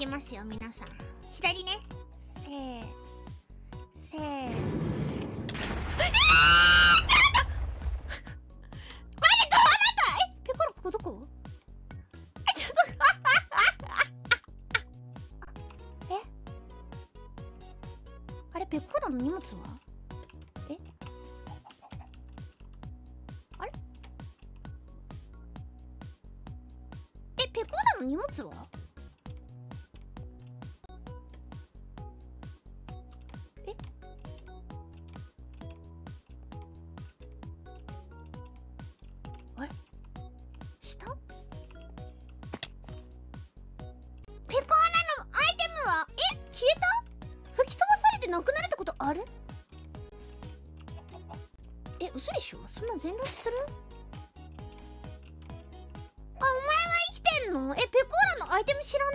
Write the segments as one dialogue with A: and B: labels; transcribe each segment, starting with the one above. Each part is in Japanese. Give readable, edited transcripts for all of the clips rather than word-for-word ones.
A: きますよ皆さん。左ね。せーちょっと待って、どうなった？ペコロここどこ？ちょっとあれ、ペコロの荷物は？あれ？ペコロの荷物は？あれ？下？ペコアナのアイテムは消えた？吹き飛ばされてなくなるってことある？嘘でしょ？そんな全ロスする？お前は生きてんの？ペコーラのアイテム知らね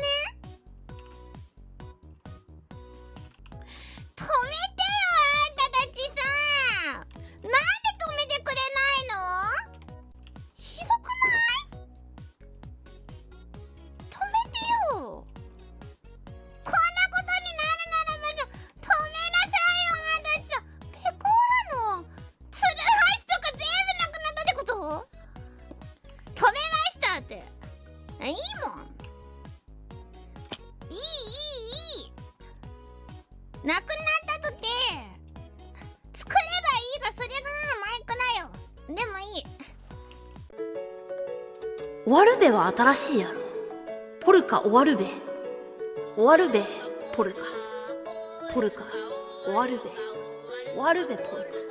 A: え？止めてよ、あんたたちさ。なんで止めてくれないの？ひどくない？止めてよ。こんなことになるならまず止めなさいよ、あんたたちさ。ペコーラのツルハシとか全部なくなったってこと？止めましたって。いいもん。いいなくなったとて作ればいいが、それがマイクだよ。でもいい。
B: 終わるべは新しいやろ。ポルカ終わるべ。終わるべポルカ。ポルカ終わるべ。終わるべポルカ。